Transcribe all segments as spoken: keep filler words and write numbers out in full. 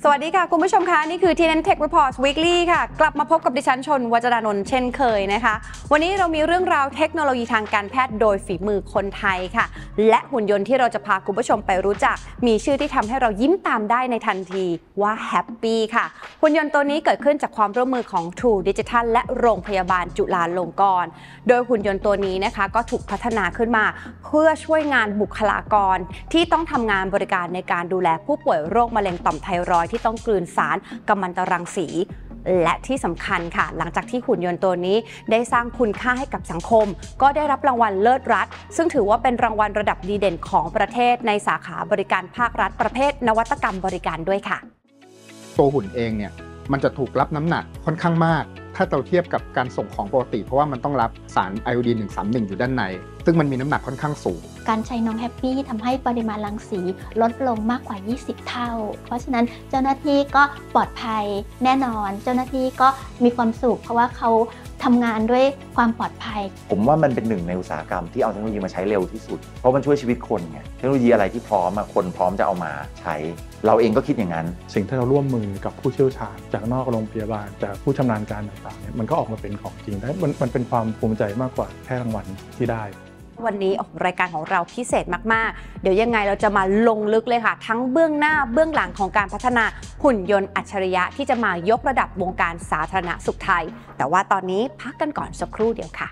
สวัสดีค่ะคุณผู้ชมคะนี่คือ ที เอ็น เอ็น Tech Reports Weekly ค่ะกลับมาพบกับดิฉันชนวัจรานนท์เช่นเคยนะคะวันนี้เรามีเรื่องราวเทคโนโลยีทางการแพทย์โดยฝีมือคนไทยค่ะและหุ่นยนต์ที่เราจะพาคุณผู้ชมไปรู้จักมีชื่อที่ทำให้เรายิ้มตามได้ในทันทีว่า Happy ค่ะหุ่นยนต์ตัวนี้เกิดขึ้นจากความร่วมมือของ True Digital และโรงพยาบาลจุฬาลงกรณ์โดยหุ่นยนต์ตัวนี้นะคะก็ถูกพัฒนาขึ้นมาเพื่อช่วยงานบุคลากรที่ต้องทำงานบริการในการดูแลผู้ป่วยโรคมะเร็งต่อมไทรอยด์ที่ต้องกลืนสารกัมมันตรังสีและที่สำคัญค่ะหลังจากที่หุ่นยนต์ตัวนี้ได้สร้างคุณค่าให้กับสังคมก็ได้รับรางวัลเลิศรัฐซึ่งถือว่าเป็นรางวัลระดับดีเด่นของประเทศในสาขาบริการภาครัฐประเภทนวัตกรรมบริการด้วยค่ะตัวหุ่นเองเนี่ยมันจะถูกรับน้ำหนักค่อนข้างมากถ้าเราเทียบกับการส่งของปกติเพราะว่ามันต้องรับสารไอโอดีนหนึ่งสามหนึ่งอยู่ด้านในซึ่งมันมีน้ำหนักค่อนข้างสูงการใช้น้องแฮปปี้ทำให้ปริมาณรังสีลดลงมากกว่ายี่สิบเท่าเพราะฉะนั้นเจ้าหน้าที่ก็ปลอดภัยแน่นอนเจ้าหน้าที่ก็มีความสุขเพราะว่าเขาทำงานด้วยความปลอดภัยผมว่ามันเป็นหนึ่งในอุตสาหกรรมที่เอาเทคโนโลยีมาใช้เร็วที่สุดเพราะมันช่วยชีวิตคนไงเทคโนโลยีอะไรที่พร้อมคนพร้อมจะเอามาใช้เราเองก็คิดอย่างนั้นสิ่งที่เราร่วมมือกับผู้เชี่ยวชาญจากนอกโรงพยาบาลจากผู้ชำนาญการต่างๆเนี่ยมันก็ออกมาเป็นของจริงได้มันมันเป็นความภูมิใจมากกว่าแค่รางวัลที่ได้วันนี้รายการของเราพิเศษมากๆเดี๋ยวยังไงเราจะมาลงลึกเลยค่ะทั้งเบื้องหน้าเบื้องหลังของการพัฒนาหุ่นยนต์อัจฉริยะที่จะมายกระดับวงการสาธารณสุขไทยแต่ว่าตอนนี้พักกันก่อนสักครู่เดียวค่ะ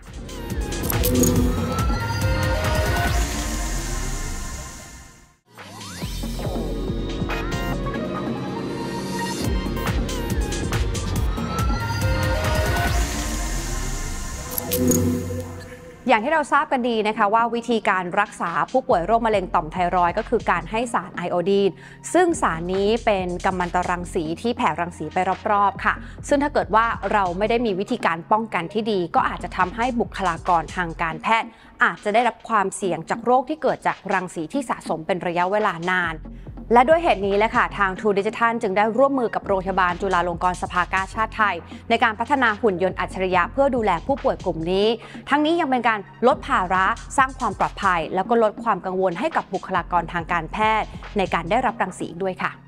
อย่างที่เราทราบกันดีนะคะว่าวิธีการรักษาผู้ป่วยโรคมะเร็งต่อมไทรอยด์ก็คือการให้สารไอโอดีนซึ่งสารนี้เป็นกัมมันตรังสีที่แผ่รังสีไปรอบๆค่ะซึ่งถ้าเกิดว่าเราไม่ได้มีวิธีการป้องกันที่ดีก็อาจจะทำให้บุคลากรทางการแพทย์อาจจะได้รับความเสี่ยงจากโรคที่เกิดจากรังสีที่สะสมเป็นระยะเวลานานและด้วยเหตุนี้แหละค่ะทาง True Digital จึงได้ร่วมมือกับโรงพยาบาลจุฬาลงกรณ์สภากาชาดไทยในการพัฒนาหุ่นยนต์อัจฉริยะเพื่อดูแลผู้ป่วยกลุ่มนี้ทั้งนี้ยังเป็นการลดภาระสร้างความปลอดภัยแล้วก็ลดความกังวลให้กับบุคลากรทางการแพทย์ในการได้รับรังสีด้วยค่ะ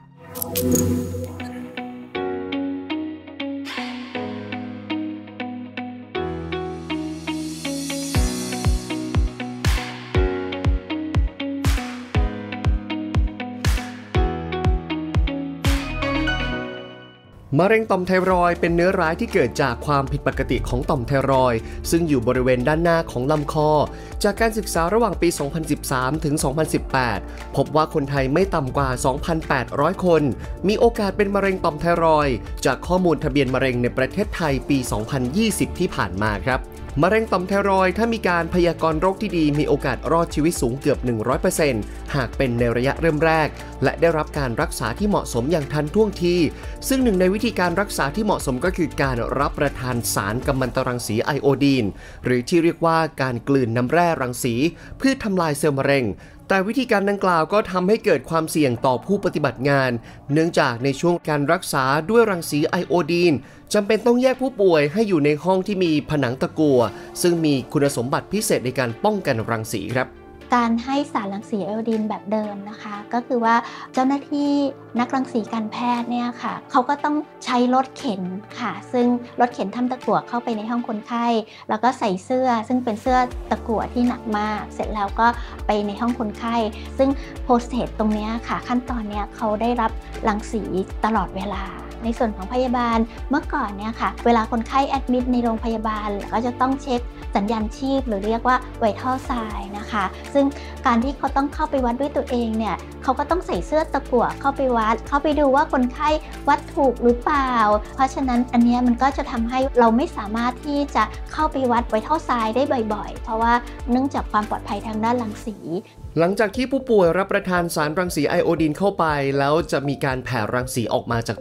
มะเร็งต่อมไทรอยด์เป็นเนื้อร้ายที่เกิดจากความผิดปกติของต่อมไทรอยด์ซึ่งอยู่บริเวณด้านหน้าของลำคอจากการศึกษาระหว่างปี สองพันสิบสาม ถึง สองพันสิบแปด พบว่าคนไทยไม่ต่ำกว่า สองพันแปดร้อย คนมีโอกาสเป็นมะเร็งต่อมไทรอยด์จากข้อมูลทะเบียนมะเร็งในประเทศไทยปี สองพันยี่สิบ ที่ผ่านมาครับมะเร็งต่อมไทรอยด์ถ้ามีการพยากรณ์โรคที่ดีมีโอกาสรอดชีวิตสูงเกือบ หนึ่งร้อยเปอร์เซ็นต์ หากเป็นในระยะเริ่มแรกและได้รับการรักษาที่เหมาะสมอย่างทันท่วงทีซึ่งหนึ่งในวิธีการรักษาที่เหมาะสมก็คือการรับประทานสารกัมมันตรังสีไอโอดีนหรือที่เรียกว่าการกลืนน้ำแร่รังสีเพื่อทำลายเซลล์มะเร็งแต่วิธีการดังกล่าวก็ทำให้เกิดความเสี่ยงต่อผู้ปฏิบัติงานเนื่องจากในช่วงการรักษาด้วยรังสีไอโอดีนจำเป็นต้องแยกผู้ป่วยให้อยู่ในห้องที่มีผนังตะกั่วซึ่งมีคุณสมบัติพิเศษในการป้องกันรังสีครับการให้สารรังสีไอโอดีนแบบเดิมนะคะก็คือว่าเจ้าหน้าที่นักรังสีการแพทย์เนี่ยค่ะเขาก็ต้องใช้รถเข็นค่ะซึ่งรถเข็นทำตะกั่วเข้าไปในห้องคนไข้แล้วก็ใส่เสื้อซึ่งเป็นเสื้อตะกั่วที่หนักมากเสร็จแล้วก็ไปในห้องคนไข้ซึ่งโปรเซสตรงนี้ค่ะขั้นตอนนี้เขาได้รับรังสีตลอดเวลาในส่วนของพยาบาลเมื่อก่อนเนี่ยค่ะเวลาคนไข้แอดมิดในโรงพยาบาลก็จะต้องเช็คสัญญาณชีพหรือเรียกว่าไวทัลไซน์นะคะซึ่งการที่เขาต้องเข้าไปวัดด้วยตัวเองเนี่ยเขาก็ต้องใส่เสื้อตะกั่วเข้าไปวัดเข้าไปดูว่าคนไข้วัดถูกหรือเปล่าเพราะฉะนั้นอันนี้มันก็จะทำให้เราไม่สามารถที่จะเข้าไปวัดไวทัลไซน์ได้บ่อยๆเพราะว่าเนื่องจากความปลอดภัยทางด้านรังสีหลังจากที่ผู้ป่วยรับประทานสารรังสีไอโอดีนเข้าไปแล้วจะมีการแผ่รังสีออกมาจากตัวผู้ป่วย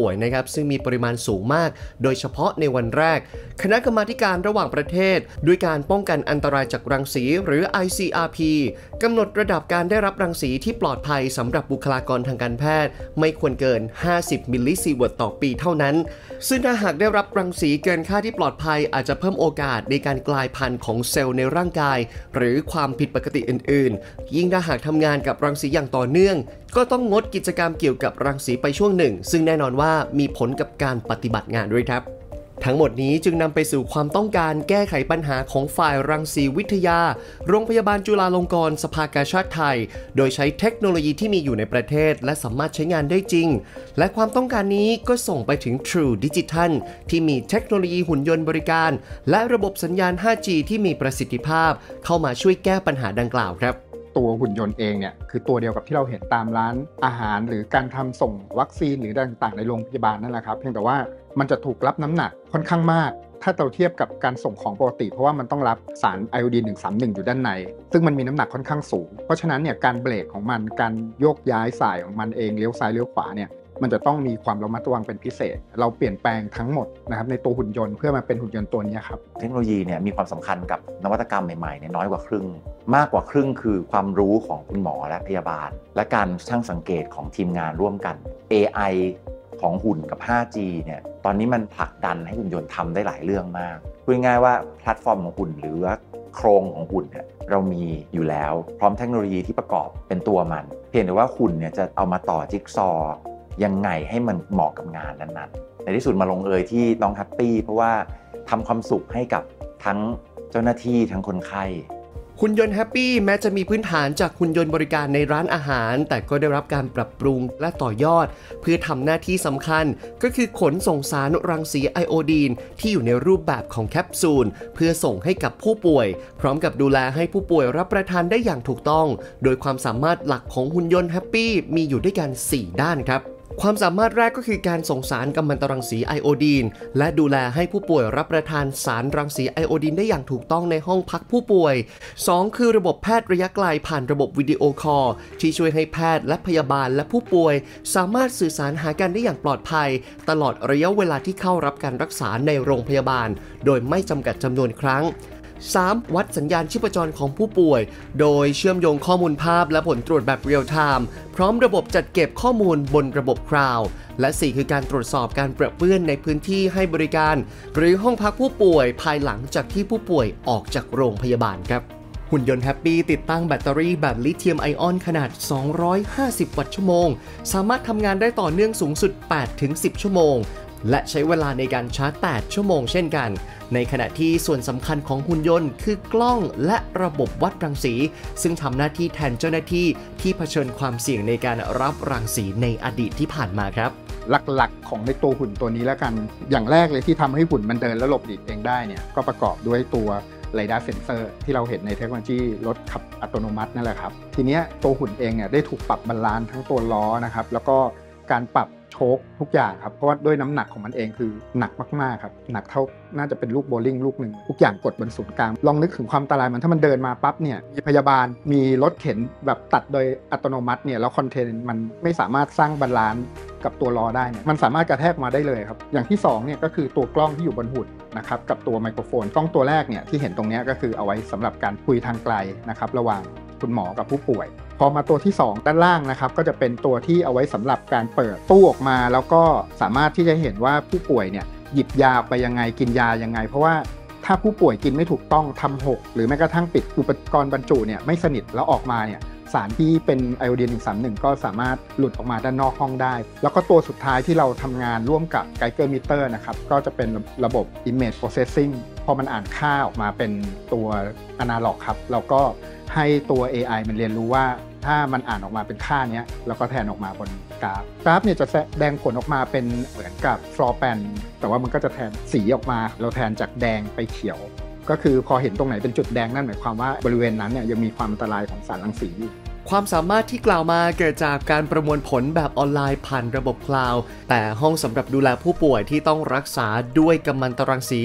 ป่วยนะครับซึ่งมีปริมาณสูงมากโดยเฉพาะในวันแรกคณะกรรมาธิการระหว่างประเทศด้วยการป้องกันอันตรายจากรังสีหรือ ไอ ซี อาร์ พี กำหนดระดับการได้รับรังสีที่ปลอดภัยสำหรับบุคลากรทางการแพทย์ไม่ควรเกินห้าสิบมิลลิซีเวิร์ตต่อปีเท่านั้นซึ่งถ้าหากได้รับรังสีเกินค่าที่ปลอดภัยอาจจะเพิ่มโอกาสในการกลายพันธุ์ของเซลล์ในร่างกายหรือความผิดปกติอื่นๆยิ่งถ้าหากทำงานกับรังสีอย่างต่อเนื่องก็ต้องงดกิจกรรมเกี่ยวกับรังสีไปช่วงหนึ่งซึ่งแน่นอนว่ามีผลกับการปฏิบัติงานด้วยครับทั้งหมดนี้จึงนำไปสู่ความต้องการแก้ไขปัญหาของฝ่ายรังสีวิทยาโรงพยาบาลจุฬาลงกรณ์สภากาชาดไทยโดยใช้เทคโนโลยีที่มีอยู่ในประเทศและสามารถใช้งานได้จริงและความต้องการนี้ก็ส่งไปถึง True Digital ที่มีเทคโนโลยีหุ่นยนต์บริการและระบบสัญญาณ ห้าจี ที่มีประสิทธิภาพเข้ามาช่วยแก้ปัญหาดังกล่าวครับตัวหุ่นยนต์เองเนี่ยคือตัวเดียวกับที่เราเห็นตามร้านอาหารหรือการทำส่งวัคซีนหรือต่างๆในโรงพยาบาลนั่นแหละครับเพียงแต่ว่ามันจะถูกรับน้ำหนักค่อนข้างมากถ้าเราเทียบกับการส่งของปกติเพราะว่ามันต้องรับสารไอโอดีนหนึ่งสามหนึ่งอยู่ด้านในซึ่งมันมีน้ำหนักค่อนข้างสูงเพราะฉะนั้นเนี่ยการเบรกของมันการโยกย้ายสายของมันเองเลี้ยวซ้ายเลี้ยวขวาเนี่ยมันจะต้องมีความระมัดระวังเป็นพิเศษเราเปลี่ยนแปลงทั้งหมดนะครับในตัวหุ่นยนต์เพื่อมาเป็นหุ่นยนต์ตัวนี้ครับเทคโนโลยีเนี่ยมีความสำคัญกับนวัตกรรมใหม่ๆเนี่ยน้อยกว่าครึ่งมากกว่าครึ่งคือความรู้ของคุณหมอและพยาบาลและการช่างสังเกตของทีมงานร่วมกัน เอ ไอ ของหุ่นกับ ห้าจี เนี่ยตอนนี้มันผลักดันให้หุ่นยนต์ทำได้หลายเรื่องมากพูดง่ายๆว่าแพลตฟอร์มของหุ่นหรือว่าโครงของหุ่นเนี่ยเรามีอยู่แล้วพร้อมเทคโนโลยีที่ประกอบเป็นตัวมันเพียงแต่ว่าหุ่นเนี่ยจะเอามาต่อจิ๊กซอว์ยังไงให้มันเหมาะกับงานนั้นๆในที่สุดมาลงเอยที่น้องแฮปปี้เพราะว่าทำความสุขให้กับทั้งเจ้าหน้าที่ทั้งคนไข้หุ่นยนต์แฮปปี้แม้จะมีพื้นฐานจากหุ่นยนต์บริการในร้านอาหารแต่ก็ได้รับการปรับปรุงและต่อยอดเพื่อทำหน้าที่สำคัญก็คือขนส่งสารรังสีไอโอดีนที่อยู่ในรูปแบบของแคปซูลเพื่อส่งให้กับผู้ป่วยพร้อมกับดูแลให้ผู้ป่วยรับประทานได้อย่างถูกต้องโดยความสามารถหลักของหุ่นยนต์แฮปปี้มีอยู่ด้วยกันสี่ด้านครับความสามารถแรกก็คือการส่งสารกัมมันตรังสีไอโอดีนและดูแลให้ผู้ป่วยรับประทานสารรังสีไอโอดีนได้อย่างถูกต้องในห้องพักผู้ป่วยสองคือระบบแพทย์ระยะไกลผ่านระบบวิดีโอคอลที่ช่วยให้แพทย์และพยาบาลและผู้ป่วยสามารถสื่อสารหากันได้อย่างปลอดภัยตลอดระยะเวลาที่เข้ารับการรักษาในโรงพยาบาลโดยไม่จำกัดจำนวนครั้งสามวัดสัญญาณชีพจรของผู้ป่วยโดยเชื่อมโยงข้อมูลภาพและผลตรวจแบบเรียลไทม์พร้อมระบบจัดเก็บข้อมูลบนระบบคลาวด์และสี่คือการตรวจสอบการเปรอะเปื้อนในพื้นที่ให้บริการหรือห้องพักผู้ป่วยภายหลังจากที่ผู้ป่วยออกจากโรงพยาบาลครับหุ่นยนต์แฮปปี้ติดตั้งแบตเตอรี่แบบลิเธียมไอออนขนาดสองร้อยห้าสิบวัตต์ชั่วโมงสามารถทำงานได้ต่อเนื่องสูงสุด แปดถึงสิบ ชั่วโมงและใช้เวลาในการชาร์จแปดชั่วโมงเช่นกันในขณะที่ส่วนสำคัญของหุ่นยนต์คือกล้องและระบบวัดรังสีซึ่งทำหน้าที่แทนเจ้าหน้าที่ที่เผชิญความเสี่ยงในการรับรังสีในอดีตที่ผ่านมาครับหลักๆของในตัวหุ่นตัวนี้แล้วกันอย่างแรกเลยที่ทำให้หุ่นมันเดินและหลบหลีกเองได้เนี่ยก็ประกอบด้วยตัวเรดาร์เซนเซอร์ที่เราเห็นในเทคโนโลยีรถขับอัตโนมัตินั่นแหละครับทีนี้ตัวหุ่นเองเนี่ยได้ถูกปรับบาลานซ์ทั้งตัวล้อนะครับแล้วก็การปรับโชคทุกอย่างครับเพราะว่าด้วยน้ำหนักของมันเองคือหนักมากๆครับหนักเท่าน่าจะเป็นลูกโบลิ่งลูกหนึ่งทุกอย่างกดบนศูนย์กลางลองนึกถึงความอันตรายมันถ้ามันเดินมาปั๊บเนี่ยมีพยาบาลมีรถเข็นแบบตัดโดยอัตโนมัติเนี่ยแล้วคอนเทนต์มันไม่สามารถสร้างบาลานซ์กับตัวล้อได้เนี่ยมันสามารถกระแทกมาได้เลยครับอย่างที่สองเนี่ยก็คือตัวกล้องที่อยู่บนหุ่นนะครับกับตัวไมโครโฟนกล้องตัวแรกเนี่ยที่เห็นตรงนี้ก็คือเอาไว้สำหรับการคุยทางไกลนะครับระหว่างคุณหมอกับผู้ป่วยพอมาตัวที่สองด้านล่างนะครับก็จะเป็นตัวที่เอาไว้สำหรับการเปิดตู้ออกมาแล้วก็สามารถที่จะเห็นว่าผู้ป่วยเนี่ยหยิบยาไปยังไงกินยายังไงเพราะว่าถ้าผู้ป่วยกินไม่ถูกต้องทำหกหรือแม้กระทั่งปิดอุปกรณ์บรรจุเนี่ยไม่สนิทแล้วออกมาเนี่ยสารที่เป็นไอโอดีนหนึ่งสามหนึ่งก็สามารถหลุดออกมาด้านนอกห้องได้แล้วก็ตัวสุดท้ายที่เราทำงานร่วมกับไกเกอร์มิเตอร์นะครับก็จะเป็นระบบ Image Processing พอมันอ่านค่าออกมาเป็นตัวอนาล็อกครับเราก็ให้ตัว เอ ไอ มันเรียนรู้ว่าถ้ามันอ่านออกมาเป็นค่านี้แล้วก็แทนออกมาบนกราฟกราฟเนี่ยจะแสดงผลออกมาเป็นเหมือนกับฟลอร์แปนแต่ว่ามันก็จะแทนสีออกมาเราแทนจากแดงไปเขียวก็คือพอเห็นตรงไหนเป็นจุดแดงนั่นหมายความว่าบริเวณนั้นเนี่ยยังมีความอันตรายของสารรังสีอยู่ความสามารถที่กล่าวมาเกิดจากการประมวลผลแบบออนไลน์ผ่านระบบคลาวด์แต่ห้องสำหรับดูแลผู้ป่วยที่ต้องรักษาด้วยกัมมันตรังสี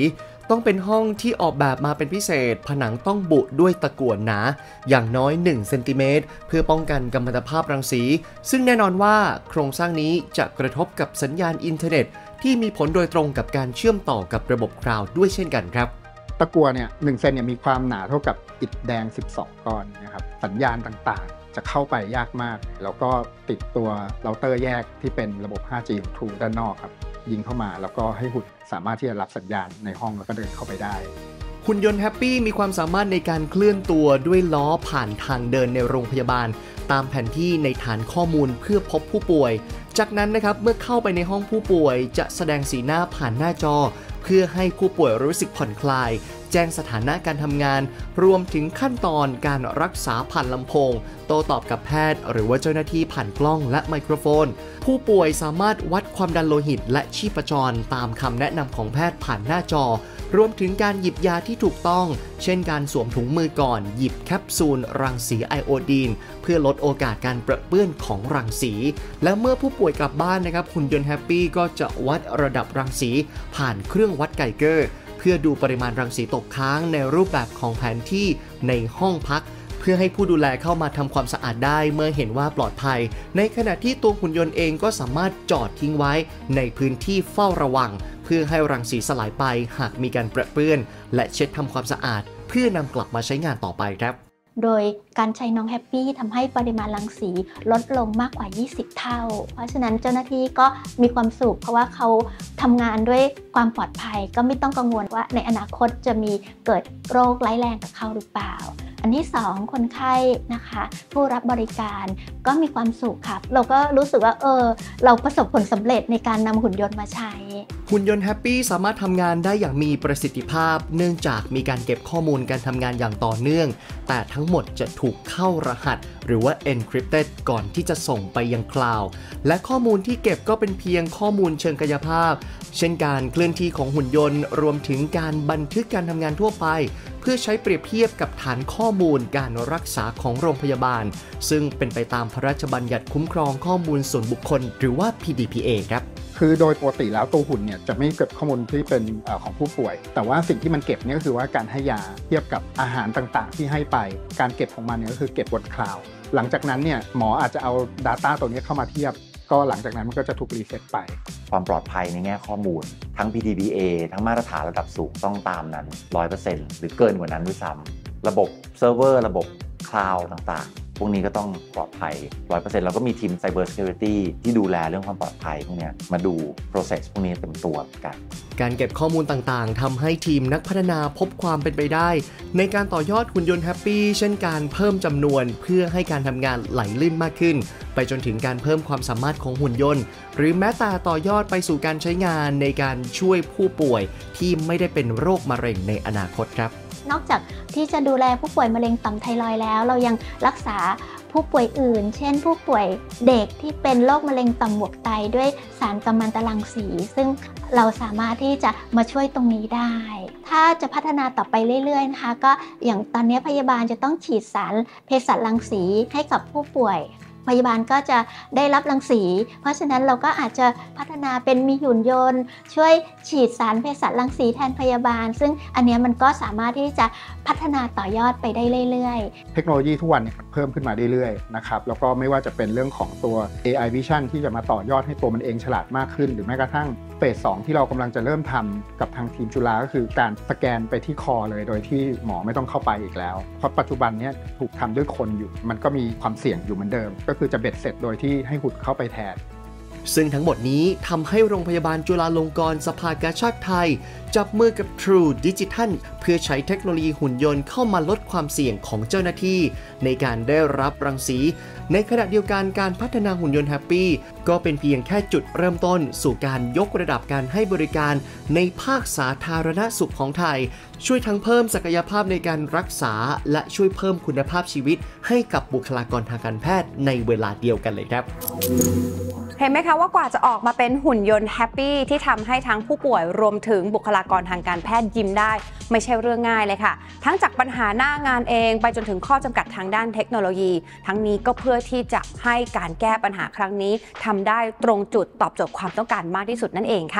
ต้องเป็นห้องที่ออกแบบมาเป็นพิเศษผนังต้องบุด้วยตะกั่วหนาอย่างน้อยหนึ่งเซนติเมตรเพื่อป้องกันกัมมันตภาพรังสีซึ่งแน่นอนว่าโครงสร้างนี้จะกระทบกับสัญญาณอินเทอร์เน็ตที่มีผลโดยตรงกับการเชื่อมต่อกับระบบคลาวด์ด้วยเช่นกันครับตะกั่วเนี่ยหนึ่งเซนเนี่ยมีความหนาเท่ากับอิฐแดงสิบสองก้อนนะครับสัญญาณต่างๆจะเข้าไปยากมากแล้วก็ติดตัวเราเตอร์แยกที่เป็นระบบ ไฟว์จี ของ True ด้านนอกครับยิงเข้ามาแล้วก็ให้หุ่นสามารถที่จะรับสัญญาณในห้องแล้วก็เดินเข้าไปได้หุ่นยนต์แฮปปี้มีความสามารถในการเคลื่อนตัวด้วยล้อผ่านทางเดินในโรงพยาบาลตามแผนที่ในฐานข้อมูลเพื่อพบผู้ป่วยจากนั้นนะครับเมื่อเข้าไปในห้องผู้ป่วยจะแสดงสีหน้าผ่านหน้าจอเพื่อให้ผู้ป่วยรู้สึกผ่อนคลายแจ้งสถานะการทำงานรวมถึงขั้นตอนการรักษาผ่านลำโพงโต้ตอบกับแพทย์หรือว่าเจ้าหน้าที่ผ่านกล้องและไมโครโฟนผู้ป่วยสามารถวัดความดันโลหิตและชีพจรตามคำแนะนำของแพทย์ผ่านหน้าจอรวมถึงการหยิบยาที่ถูกต้องเช่นการสวมถุงมือก่อนหยิบแคปซูลรังสีไอโอดีนเพื่อลดโอกาสการเปรอะเปื้อนของรังสีและเมื่อผู้ป่วยกลับบ้านนะครับหุ่นยนต์แฮปปี้ก็จะวัดระดับรังสีผ่านเครื่องวัดไกเกอร์เพื่อดูปริมาณรังสีตกค้างในรูปแบบของแผนที่ในห้องพักเพื่อให้ผู้ดูแลเข้ามาทำความสะอาดได้เมื่อเห็นว่าปลอดภัยในขณะที่ตัวหุ่นยนต์เองก็สามารถจอดทิ้งไว้ในพื้นที่เฝ้าระวังเพื่อให้รังสีสลายไปหากมีการเปรอะเปื้อนและเช็ดทำความสะอาดเพื่อนำกลับมาใช้งานต่อไปครับโดยการใช้น้องแฮปปี้ทำให้ปริมาณรังสีลดลงมากกว่ายี่สิบเท่าเพราะฉะนั้นเจ้าหน้าที่ก็มีความสุขเพราะว่าเขาทำงานด้วยความปลอดภัยก็ไม่ต้องกังวลว่าในอนาคตจะมีเกิดโรคร้ายแรงกับเขาหรือเปล่าอันที่สองคนไข้นะคะผู้รับบริการก็มีความสุขครับเราก็รู้สึกว่าเออเราประสบผลสำเร็จในการนำหุ่นยนต์มาใช้หุ่นยนต์แฮปปี้สามารถทำงานได้อย่างมีประสิทธิภาพเนื่องจากมีการเก็บข้อมูลการทำงานอย่างต่อเนื่องแต่ทั้งหมดจะถูกเข้ารหัสหรือว่า encrypted ก่อนที่จะส่งไปยังคลาวด์และข้อมูลที่เก็บก็เป็นเพียงข้อมูลเชิงกายภาพเช่นการเคลื่อนที่ของหุ่นยนต์รวมถึงการบันทึกการทำงานทั่วไปเพื่อใช้เปรียบเทียบกับฐานข้อมูลการรักษาของโรงพยาบาลซึ่งเป็นไปตามพระราชบัญญัติคุ้มครองข้อมูลส่วนบุคคลหรือว่า พี ดี พี เอ ครับคือโดยปกติแล้วตัวหุ่นเนี่ยจะไม่เก็บข้อมูลที่เป็นเอ่อของผู้ป่วยแต่ว่าสิ่งที่มันเก็บเนี่ยก็คือว่าการให้ยาเทียบกับอาหารต่างๆที่ให้ไปการเก็บของมันเนี่ยก็คือเก็บบนคลาวด์หลังจากนั้นเนี่ยหมออาจจะเอา Data ตัวนี้เข้ามาเทียบก็หลังจากนั้นมันก็จะถูกรีเซ็ตไปความปลอดภัยในแง่ข้อมูลทั้ง พี ดี พี เอ ทั้งมาตรฐานระดับสูงต้องตามนั้น ร้อยเปอร์เซ็นต์ หรือเกินกว่านั้นด้วยซ้ำระบบเซิร์ฟเวอร์ระบบคลาวด์ต่างๆพวกนี้ก็ต้องปลอดภัย ร้อยเปอร์เซ็นต์ แล้วก็มีทีม Cyber Security ที่ดูแลเรื่องความปลอดภัยพวกนี้มาดู process พวกนี้เต็มตัวกันการเก็บข้อมูลต่างๆทำให้ทีมนักพัฒนาพบความเป็นไปได้ในการต่อยอดหุ่นยนต์แฮปปี้เช่นการเพิ่มจำนวนเพื่อให้การทำงานไหลลื่นมากขึ้นไปจนถึงการเพิ่มความสามารถของหุ่นยนต์หรือแม้แต่ต่อยอดไปสู่การใช้งานในการช่วยผู้ป่วยที่ไม่ได้เป็นโรคมะเร็งในอนาคตครับนอกจากที่จะดูแลผู้ป่วยมะเร็งต่อมไทรอยด์แล้วเรายังรักษาผู้ป่วยอื่นเช่นผู้ป่วยเด็กที่เป็นโรคมะเร็งต่อมหมวกไตด้วยสารกัมมันตรังสีซึ่งเราสามารถที่จะมาช่วยตรงนี้ได้ถ้าจะพัฒนาต่อไปเรื่อยๆนะคะก็อย่างตอนนี้พยาบาลจะต้องฉีดสารเภสัชรังสีให้กับผู้ป่วยพยาบาลก็จะได้รับรังสีเพราะฉะนั้นเราก็อาจจะพัฒนาเป็นมีหุ่นยนต์ช่วยฉีดสารเภสัชรังสีแทนพยาบาลซึ่งอันนี้มันก็สามารถที่จะพัฒนาต่อยอดไปได้เรื่อยๆเทคโนโลยีทุกวันเนี่ยเพิ่มขึ้นมาเรื่อยๆนะครับแล้วก็ไม่ว่าจะเป็นเรื่องของตัว เอ ไอ Vision ที่จะมาต่อยอดให้ตัวมันเองฉลาดมากขึ้นหรือแม้กระทั่งเฟสสองที่เรากำลังจะเริ่มทำกับทางทีมจุฬาก็คือการสแกนไปที่คอเลยโดยที่หมอไม่ต้องเข้าไปอีกแล้วเพราะปัจจุบันนี้ถูกทำด้วยคนอยู่มันก็มีความเสี่ยงอยู่เหมือนเดิมก็คือจะเบ็ดเสร็จโดยที่ให้หุ่นเข้าไปแทนซึ่งทั้งหมดนี้ทำให้โรงพยาบาลจุฬาลงกรณ์สภากาชาดไทยจับมือกับ True Digital เพื่อใช้เทคโนโลยีหุ่นยนต์เข้ามาลดความเสี่ยงของเจ้าหน้าที่ในการได้รับรังสีในขณะเดียวกันการพัฒนาหุ่นยนต์แฮปปี้ก็เป็นเพียงแค่จุดเริ่มต้นสู่การยกระดับการให้บริการในภาคสาธารณสุขของไทยช่วยทั้งเพิ่มศักยภาพในการรักษาและช่วยเพิ่มคุณภาพชีวิตให้กับบุคลากรทางการแพทย์ในเวลาเดียวกันเลยครับเห็นไหมคะว่ากว่าจะออกมาเป็นหุ่นยนต์แฮปปี้ที่ทำให้ทั้งผู้ป่วยรวมถึงบุคลากรทางการแพทย์ยิ้มได้ไม่ใช่เรื่องง่ายเลยค่ะทั้งจากปัญหาหน้างานเองไปจนถึงข้อจำกัดทางด้านเทคโนโลยีทั้งนี้ก็เพื่อที่จะให้การแก้ปัญหาครั้งนี้ทำได้ตรงจุดตอบโจทย์ความต้องการมากที่สุดนั่นเองค่ะ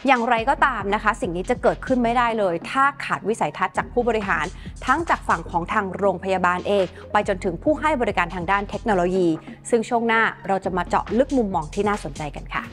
อย่างไรก็ตามนะคะสิ่งนี้จะเกิดขึ้นไม่ได้เลยถ้าขาดวิสัยทัศน์จากผู้บริหารทั้งจากฝั่งของทางโรงพยาบาลเองไปจนถึงผู้ให้บริการทางด้านเทคโนโลยีซึ่งช่วงหน้าเราจะมาเจาะลึกมุมมองที่น่าสนใจกันค่ะ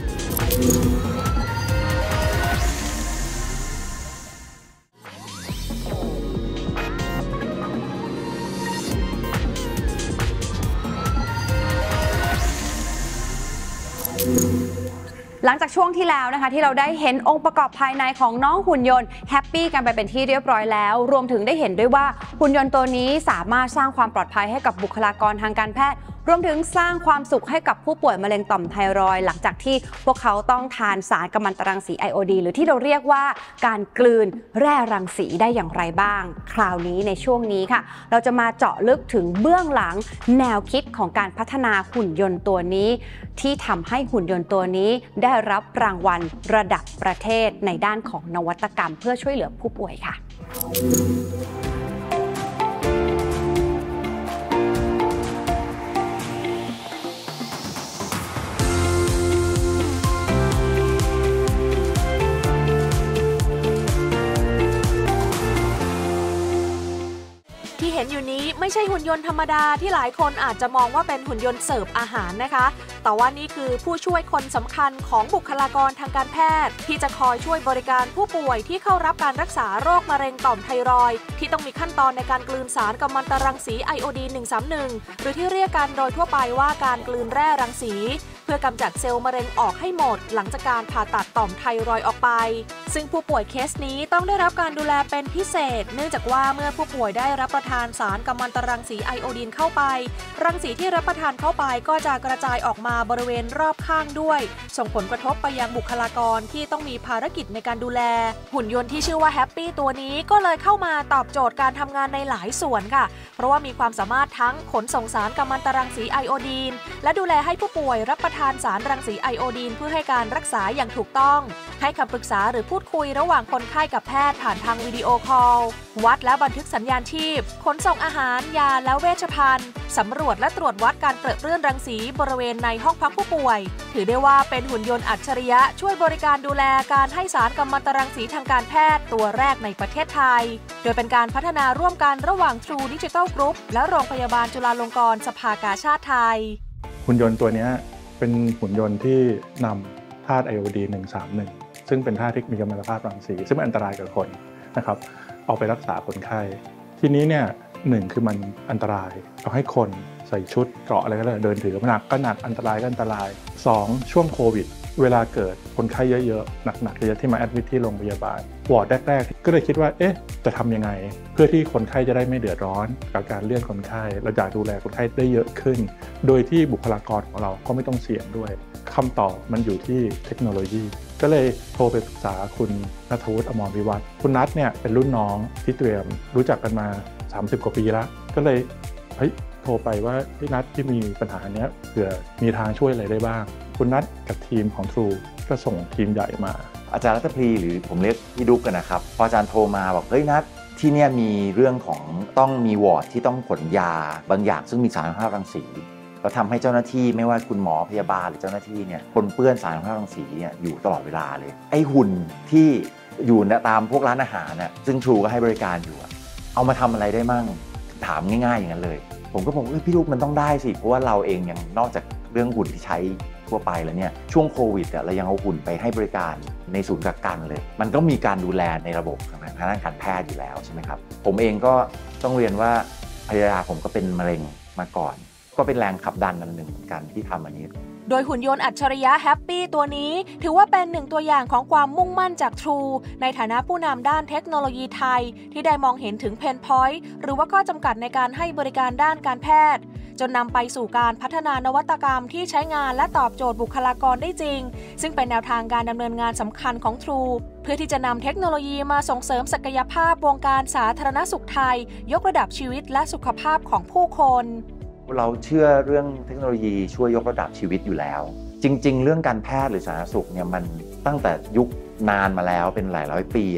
หลังจากช่วงที่แล้วนะคะที่เราได้เห็นองค์ประกอบภายในของน้องหุ่นยนต์แฮปปี้กันไปเป็นที่เรียบร้อยแล้วรวมถึงได้เห็นด้วยว่าหุ่นยนต์ตัวนี้สามารถสร้างความปลอดภัยให้กับบุคลากรทางการแพทย์รวมถึงสร้างความสุขให้กับผู้ป่วยมะเร็งต่อมไทรอยด์หลังจากที่พวกเขาต้องทานสารกัมมันตรังสีไอโอดีหรือที่เราเรียกว่าการกลืนแร่รังสีได้อย่างไรบ้างคราวนี้ในช่วงนี้ค่ะเราจะมาเจาะลึกถึงเบื้องหลังแนวคิดของการพัฒนาหุ่นยนต์ตัวนี้ที่ทำให้หุ่นยนต์ตัวนี้ได้รับรางวัลระดับประเทศในด้านของนวัตกรรมเพื่อช่วยเหลือผู้ป่วยค่ะที่เห็นอยู่นี้ไม่ใช่หุ่นยนต์ธรรมดาที่หลายคนอาจจะมองว่าเป็นหุ่นยนต์เสิร์ฟอาหารนะคะแต่ว่านี่คือผู้ช่วยคนสำคัญของบุคลากรทางการแพทย์ที่จะคอยช่วยบริการผู้ป่วยที่เข้ารับการรักษาโรคมะเร็งต่อมไทรอยด์ที่ต้องมีขั้นตอนในการกลืนสารกัมมันตรังสีไอโอดีนหนึ่งสามหนึ่งหรือที่เรียกกันโดยทั่วไปว่าการกลืนแร่รังสีเพื่อกำจัดเซลล์มะเร็งออกให้หมดหลังจากการผ่าตัดต่อมไทรอยด์ออกไปซึ่งผู้ป่วยเคสนี้ต้องได้รับการดูแลเป็นพิเศษเนื่องจากว่าเมื่อผู้ป่วยได้รับประทานสารกัมมันตรังสีไอโอดีนเข้าไปรังสีที่รับประทานเข้าไปก็จะกระจายออกมาบริเวณรอบข้างด้วยส่งผลกระทบไปยังบุคลากรที่ต้องมีภารกิจในการดูแลหุ่นยนต์ที่ชื่อว่าแฮปปี้ตัวนี้ก็เลยเข้ามาตอบโจทย์การทำงานในหลายส่วนค่ะเพราะว่ามีความสามารถทั้งขนส่งสารกัมมันตรังสีไอโอดีนและดูแลให้ผู้ป่วยรับประทานสารรังสีไอโอดีนเพื่อให้การรักษาอย่างถูกต้องให้คำปรึกษาหรือพูดคุยระหว่างคนไข้กับแพทย์ผ่านทางวิดีโอคอลวัดและบันทึกสัญญาณชีพขนส่งอาหารยาและเวชภัณฑ์สำรวจและตรวจวัดการเปรอะเปื้อนรังสีบริเวณในห้องพักผู้ป่วยถือได้ว่าเป็นหุ่นยนต์อัจฉริยะช่วยบริการดูแลการให้สารกัมมันตรังสีทางการแพทย์ตัวแรกในประเทศไทยโดยเป็นการพัฒนาร่วมกันระหว่าง True Digital Group และโรงพยาบาลจุฬาลงกรณ์สภากาชาดไทยหุ่นยนต์ตัวนี้เป็นหุ่นยนต์ที่นำธาตุไอโอดีนหนึ่งสามหนึ่งซึ่งเป็นธาตุที่มีกัมมันตรังสีซึ่งเป็นอันตรายกับคนนะครับออกไปรักษาคนไข้ทีนี้เนี่ยหนึ่งคือมันอันตรายเอาให้คนใส่ชุดเกราะอะไรก็ได้เดินถือหนักก็หนักอันตรายก็อันตรายสองช่วงโควิดเวลาเกิดคนไข้เยอะๆหนักๆเยอะที่มาแอดมิทที่โรงพยาบาลวอร์ดแรกๆก็เลยคิดว่าเอ๊ะจะทำยังไงเพื่อที่คนไข้จะได้ไม่เดือดร้อนกับการเลื่อนคนไข้เราอยากดูแลคนไข้ได้เยอะขึ้นโดยที่บุคลากรของเราก็ไม่ต้องเสี่ยงด้วยคำตอบมันอยู่ที่เทคโนโลยีก็เลยโทรไปปรึกษาคุณณัฐวุฒิ อมรวิวัฒน์คุณนัทเนี่ยเป็นรุ่นน้องที่เตรียมรู้จักกันมาสามสิบกว่าปีแล้วก็เลยเฮ้ยโทรไปว่าพี่นัทที่มีปัญหาเนี้ยเผื่อมีทางช่วยอะไรได้บ้างคุณนัทกับทีมของ True ก็ส่งทีมใหญ่มาอาจารย์รัตพลีหรือผมเรียกพี่ดุ๊กกันนะครับพออาจารย์โทรมาบอกเฮ้ยนัทที่เนี่ยมีเรื่องของต้องมีวอร์ดที่ต้องขนยาบางอย่างซึ่งมีสารกัมมันตรังสีเราทำให้เจ้าหน้าที่ไม่ว่าคุณหมอพยาบาลหรือเจ้าหน้าที่เนี่ยปนเปื้อนสารกัมมันตรังสีเนี่ยอยู่ตลอดเวลาเลยไอ้หุ่นที่อยู่ตามพวกร้านอาหารน่ะซึ่ง True ก็ให้บริการอยู่เอามาทำอะไรได้มั่งถามง่ายๆอย่างนั้นเลยผมก็บอกเออพี่ลูกมันต้องได้สิเพราะว่าเราเองยังนอกจากเรื่องหุ่นที่ใช้ทั่วไปแล้วเนี่ยช่วงโควิดอ่ะเรายังเอาหุ่นไปให้บริการในศูนย์กักกันเลยมันก็มีการดูแลในระบบทางด้านการแพทย์อยู่แล้วใช่ไหมครับผมเองก็ต้องเรียนว่าภรรยาผมก็เป็นมะเร็งมาก่อนก็เป็นแรงขับดันอันหนึ่งเหมือนกันที่ทำอันนี้โดยหุ่นยนต์อัจฉริยะแฮปปี้ตัวนี้ถือว่าเป็นหนึ่งตัวอย่างของความมุ่งมั่นจาก True ในฐานะผู้นำด้านเทคโนโลยีไทยที่ได้มองเห็นถึงเพนพอยต์หรือว่าข้อจำกัดในการให้บริการด้านการแพทย์จนนำไปสู่การพัฒนานวัตกรรมที่ใช้งานและตอบโจทย์บุคลากรได้จริงซึ่งเป็นแนวทางการดำเนินงานสำคัญของ True เพื่อที่จะนำเทคโนโลยีมาส่งเสริมศักยภาพวงการสาธารณสุขไทยยกระดับชีวิตและสุขภาพของผู้คนเราเชื่อเรื่องเทคโนโลยีช่วยยกระดับชีวิตอยู่แล้วจริงๆเรื่องการแพทย์หรือสาธารณสุขเนี่ยมันตั้งแต่ยุคนานมาแล้วเป็นหลายร้อยปีอ่ะผ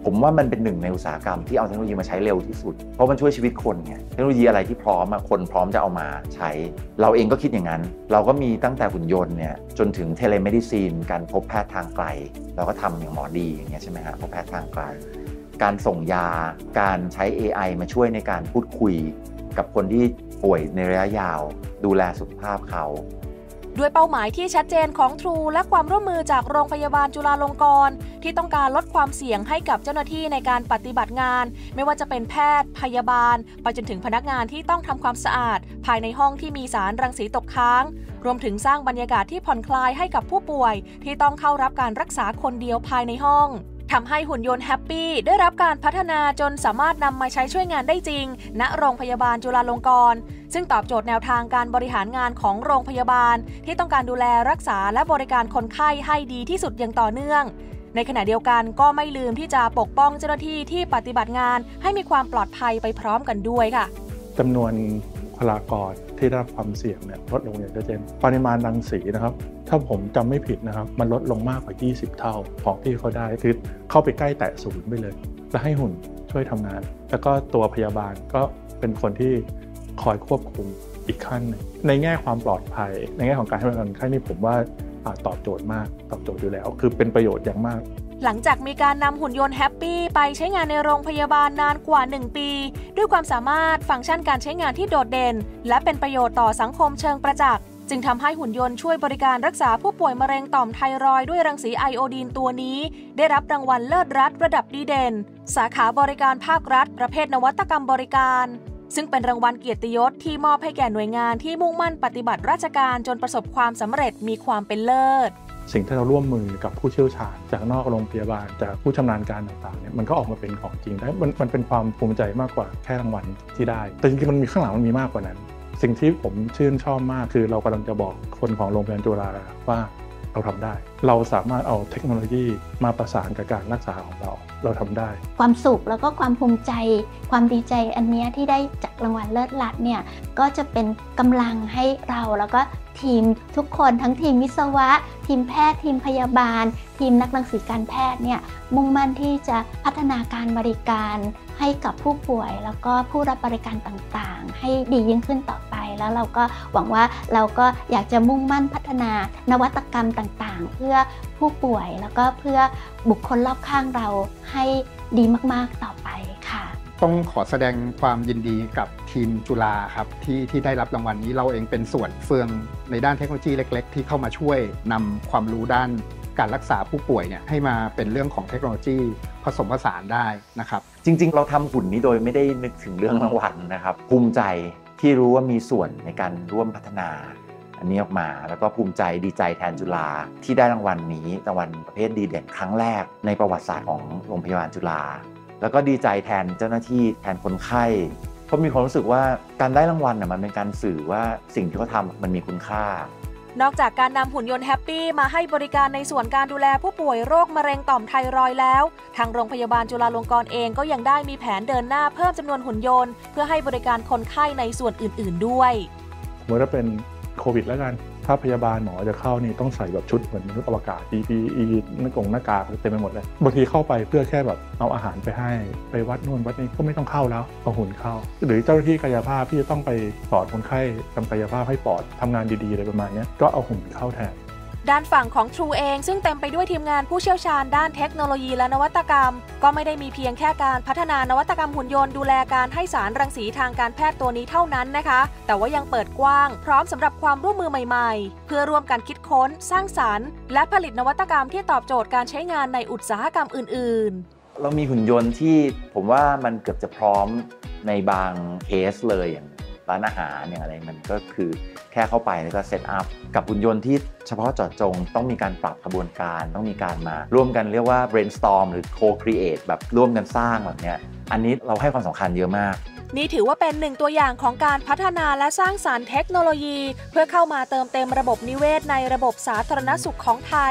ผมว่ามันเป็นหนึ่งในอุตสาหกรรมที่เอาเทคโนโลยีมาใช้เร็วที่สุดเพราะมันช่วยชีวิตคนไงเทคโนโลยีอะไรที่พร้อมคนพร้อมจะเอามาใช้เราเองก็คิดอย่างนั้นเราก็มีตั้งแต่หุ่นยนต์เนี่ยจนถึงเทเลเมดิซีนการพบแพทย์ทางไกลเราก็ทำอย่างหมอดีอย่างเงี้ยใช่ไหมฮะพบแพทย์ทางไกลการส่งยาการใช้ เอ ไอ มาช่วยในการพูดคุยกับคนที่ป่วยในระยะยาวดูแลสุขภาพเขาด้วยเป้าหมายที่ชัดเจนของ True และความร่วมมือจากโรงพยาบาลจุฬาลงกรณ์ที่ต้องการลดความเสี่ยงให้กับเจ้าหน้าที่ในการปฏิบัติงานไม่ว่าจะเป็นแพทย์พยาบาลไปจนถึงพนักงานที่ต้องทำความสะอาดภายในห้องที่มีสารรังสีตกค้างรวมถึงสร้างบรรยากาศที่ผ่อนคลายให้กับผู้ป่วยที่ต้องเข้ารับการรักษาคนเดียวภายในห้องทำให้หุ่นยนต์แฮปปี้ได้รับการพัฒนาจนสามารถนำมาใช้ช่วยงานได้จริงณโรงพยาบาลจุฬาลงกรณ์ซึ่งตอบโจทย์แนวทางการบริหารงานของโรงพยาบาลที่ต้องการดูแลรักษาและบริการคนไข้ให้ดีที่สุดอย่างต่อเนื่องในขณะเดียวกันก็ไม่ลืมที่จะปกป้องเจ้าหน้าที่ที่ปฏิบัติงานให้มีความปลอดภัยไปพร้อมกันด้วยค่ะจำนวนบุคลากรที่ได้รับความเสี่ยงเนี่ยลดลงอย่างชัดเจนปริมาณรังสีนะครับถ้าผมจำไม่ผิดนะครับมันลดลงมากกว่ายี่สิบเท่าของที่เขาได้คือเข้าไปใกล้แตะศูนย์ไปเลยและให้หุ่นช่วยทำงานแล้วก็ตัวพยาบาลก็เป็นคนที่คอยควบคุมอีกขั้นหนึ่งในแง่ความปลอดภัยในแง่ของการให้บริการคนไข้นี่ผมว่าตอบโจทย์มากตอบโจทย์อยู่แล้วคือเป็นประโยชน์อย่างมากหลังจากมีการนำหุ่นยนต์แฮปปี้ไปใช้งานในโรงพยาบาลนานกว่าหนึ่งปีด้วยความสามารถฟังก์ชันการใช้งานที่โดดเด่นและเป็นประโยชน์ต่อสังคมเชิงประจักษ์จึงทำให้หุ่นยนต์ช่วยบริการรักษาผู้ป่วยมะเร็งต่อมไทรอยด์ด้วยรังสีไอโอดีนตัวนี้ได้รับรางวัลเลิศรัฐระดับดีเด่นสาขาบริการภาครัฐประเภทนวัตกรรมบริการซึ่งเป็นรางวัลเกียรติยศที่มอบให้แก่หน่วยงานที่มุ่งมั่นปฏิบัติราชการจนประสบความสำเร็จมีความเป็นเลิศสิ่งที่เราร่วมมือกับผู้เชี่ยวชาญจากนอกโรงพยาบาลจากผู้ชำนาญการต่างๆเนี่ยมันก็ออกมาเป็นของจริงได้มันมันเป็นความภูมิใจมากกว่าแค่รางวัลที่ได้แต่จริงๆมันมีข้างหลังมันมีมากกว่านั้นสิ่งที่ผมชื่นชอบมากคือเรากำลังจะบอกคนของโรงพยาบาลจุฬาว่าเราทำได้เราสามารถเอาเทคโนโลยีมาประสานกับการรักษาของเราเราทำได้ความสุขแล้วก็ความภูมิใจความดีใจอันนี้ที่ได้จากรางวัลเลิศรัฐเนี่ยก็จะเป็นกำลังให้เราแล้วก็ทีมทุกคนทั้งทีมวิศวะทีมแพทย์ทีมพยาบาลทีมนักรังสีการแพทย์เนี่ยมุ่งมั่นที่จะพัฒนาการบริการให้กับผู้ป่วยแล้วก็ผู้รับบริการต่างๆให้ดียิ่งขึ้นต่อไปแล้วเราก็หวังว่าเราก็อยากจะมุ่งมั่นพัฒนานวัตกรรมต่างๆเพื่อผู้ป่วยแล้วก็เพื่อบุคคลรอบข้างเราให้ดีมากๆต่อไปค่ะต้องขอแสดงความยินดีกับทีมจุฬาครับที่ที่ได้รับรางวัลนี้เราเองเป็นส่วนเฟืองในด้านเทคโนโลยีเล็กๆที่เข้ามาช่วยนำความรู้ด้านการรักษาผู้ป่วยเนี่ยให้มาเป็นเรื่องของเทคโนโลยีผสมผสานได้นะครับจริงๆเราทำหุ่นนี้โดยไม่ได้นึกถึงเรื่องรางวัลนะครับภูมิใจที่รู้ว่ามีส่วนในการร่วมพัฒนาอันนี้ออกมาแล้วก็ภูมิใจดีใจแทนจุฬาที่ได้รางวัลนี้รางวัลประเภทดีเด่นครั้งแรกในประวัติศาสตร์ของโรงพยาบาลจุฬาแล้วก็ดีใจแทนเจ้าหน้าที่แทนคนไข้เพราะมีความรู้สึกว่าการได้รางวัลน่ะมันเป็นการสื่อว่าสิ่งที่เขาทำมันมีคุณค่านอกจากการนำหุ่นยนต์แฮปปี้มาให้บริการในส่วนการดูแลผู้ป่วยโรคมะเร็งต่อมไทรอยด์แล้วทางโรงพยาบาลจุฬาลงกรณ์เองก็ยังได้มีแผนเดินหน้าเพิ่มจำนวนหุ่นยนต์เพื่อให้บริการคนไข้ในส่วนอื่นๆด้วยสมมติว่าเป็นโควิดแล้วกันถ้าพยาบาลหมอจะเข้านี่ต้องใส่แบบชุดเหมือนมนุษย์อวกาศ พี พี อี หน้ากงหน้ากากเต็มไปหมดเลยบางทีเข้าไปเพื่อแค่แบบเอาอาหารไปให้ไปวัดนู่นวัดนี้ก็ไม่ต้องเข้าแล้วเอาหุ่นเข้าหรือเจ้าหน้าที่กายภาพที่จะต้องไปสอนคนไข้ทำกายภาพให้ปอดทำงานดีๆอะไรประมาณนี้ก็เอาหุ่นเข้าแทนด้านฝั่งของ True เองซึ่งเต็มไปด้วยทีมงานผู้เชี่ยวชาญด้านเทคโนโลยีและนวัตกรรมก็ไม่ได้มีเพียงแค่การพัฒนานวัตกรรมหุ่นยนต์ดูแลการให้สารรังสีทางการแพทย์ตัวนี้เท่านั้นนะคะแต่ว่ายังเปิดกว้างพร้อมสำหรับความร่วมมือใหม่ๆเพื่อร่วมกันคิดค้นสร้างสรรค์และผลิตนวัตกรรมที่ตอบโจทย์การใช้งานในอุตสาหกรรมอื่นๆเรามีหุ่นยนต์ที่ผมว่ามันเกือบจะพร้อมในบางเคสเลยอย่างร้านอาหารอย่างอะไรมันก็คือแค่เข้าไปแล้วก็เซตอัพกับหุ่นยนต์ที่เฉพาะเจาะจงต้องมีการปรับกระบวนการต้องมีการมาร่วมกันเรียกว่า brainstorm หรือ co-create แบบร่วมกันสร้างแบบนี้อันนี้เราให้ความสำคัญเยอะมากนี่ถือว่าเป็นหนึ่งตัวอย่างของการพัฒนาและสร้างสรรค์เทคโนโลยีเพื่อเข้ามาเติมเต็มระบบนิเวศในระบบสาธารณสุขของไทย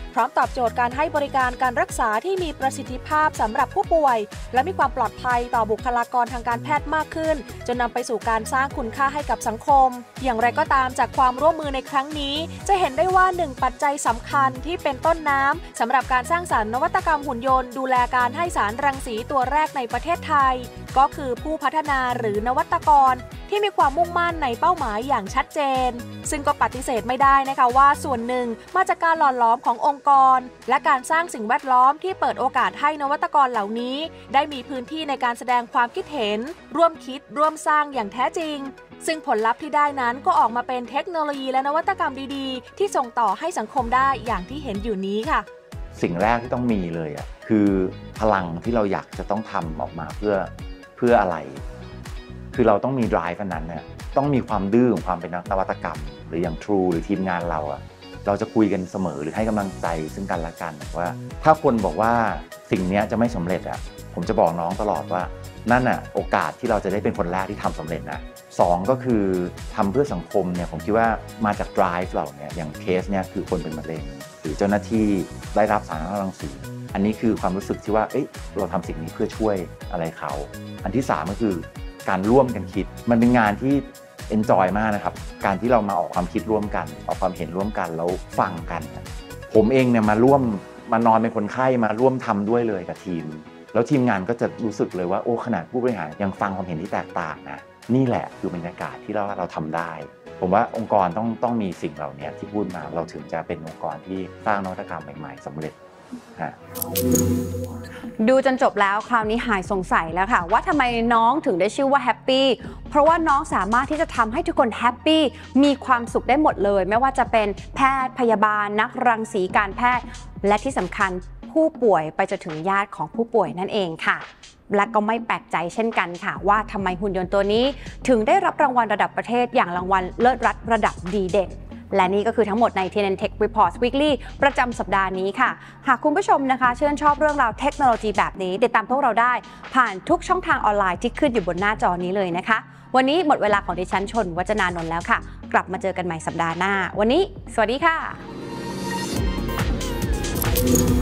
พร้อมตอบโจทย์การให้บริการการรักษาที่มีประสิทธิภาพสำหรับผู้ป่วยและมีความปลอดภัยต่อบุคลากรทางการแพทย์มากขึ้นจนนำไปสู่การสร้างคุณค่าให้กับสังคมอย่างไรก็ตามจากความร่วมมือในครั้งนี้จะเห็นได้ว่าหนึ่งปัจจัยสำคัญที่เป็นต้นน้ำสำหรับการสร้างสรรค์นวัตกรรมหุ่นยนต์ดูแลการให้สารรังสีตัวแรกในประเทศไทยก็คือผู้พัฒนาหรือนวัตกรที่มีความมุ่งมั่นในเป้าหมายอย่างชัดเจนซึ่งก็ปฏิเสธไม่ได้นะคะว่าส่วนหนึ่งมาจากการหล่อหลอมขององค์กรและการสร้างสิ่งแวดล้อมที่เปิดโอกาสให้นวัตกรเหล่านี้ได้มีพื้นที่ในการแสดงความคิดเห็นร่วมคิดร่วมสร้างอย่างแท้จริงซึ่งผลลัพธ์ที่ได้นั้นก็ออกมาเป็นเทคโนโลยีและนวัตกรรมดีๆที่ส่งต่อให้สังคมได้อย่างที่เห็นอยู่นี้ค่ะสิ่งแรกที่ต้องมีเลยอ่ะคือพลังที่เราอยากจะต้องทำออกมาเพื่อเพื่ออะไรคือเราต้องมี drive กันนั้นเนี่ยต้องมีความดื้อของความเป็นนวัตกรรมหรืออย่าง True หรือทีมงานเราอ่ะเราจะคุยกันเสมอหรือให้กำลังใจซึ่งกันและกันว่าถ้าคนบอกว่าสิ่งนี้จะไม่สำเร็จอ่ะผมจะบอกน้องตลอดว่านั่นอ่ะโอกาสที่เราจะได้เป็นคนแรกที่ทำสำเร็จนะสองก็คือทำเพื่อสังคมเนี่ยผมคิดว่ามาจาก drive เราเนี่ยอย่างเคสเนี่ยคือคนเป็นมะเร็งหรือเจ้าหน้าที่ได้รับสารรังสีอันนี้คือความรู้สึกที่ว่าเอ้ยเราทำสิ่งนี้เพื่อช่วยอะไรเขาอันที่สามก็คือการร่วมกันคิดมันเป็นงานที่ enjoy มากนะครับการที่เรามาออกความคิดร่วมกันออกความเห็นร่วมกันแล้วฟังกันผมเองเนี่ยมาร่วมมานอนเป็นคนไข้มาร่วมทำด้วยเลยกับทีมแล้วทีมงานก็จะรู้สึกเลยว่าโอ้ขนาดผู้บริหารยังฟังความเห็นที่แตกต่างนะนี่แหละคือบรรยากาศที่เราเราทำได้ผมว่าองค์กรต้องต้องมีสิ่งเหล่านี้ที่พูดมาเราถึงจะเป็นองค์กรที่สร้างนวัตกรรมใหม่ๆสำเร็จดูจนจบแล้วคราวนี้หายสงสัยแล้วค่ะว่าทำไมน้องถึงได้ชื่อว่าแฮปปี้เพราะว่าน้องสามารถที่จะทำให้ทุกคนแฮปปี้มีความสุขได้หมดเลยไม่ว่าจะเป็นแพทย์พยาบาลนักรังสีการแพทย์และที่สำคัญผู้ป่วยไปจนถึงญาติของผู้ป่วยนั่นเองค่ะและก็ไม่แปลกใจเช่นกันค่ะว่าทำไมหุ่นยนต์ตัวนี้ถึงได้รับรางวัลระดับประเทศอย่างรางวัลเลิศรัฐระดับดีเด่นและนี่ก็คือทั้งหมดใน ที เอ็น เอ็น Tech Reports Weekly ประจำสัปดาห์นี้ค่ะหากคุณผู้ชมนะคะชื่นชอบเรื่องราวเทคโนโลยีแบบนี้ติดตามพวกเราได้ผ่านทุกช่องทางออนไลน์ที่ขึ้นอยู่บนหน้าจอนี้เลยนะคะวันนี้หมดเวลาของดิฉันชนวัจนานนท์แล้วค่ะกลับมาเจอกันใหม่สัปดาห์หน้าวันนี้สวัสดีค่ะ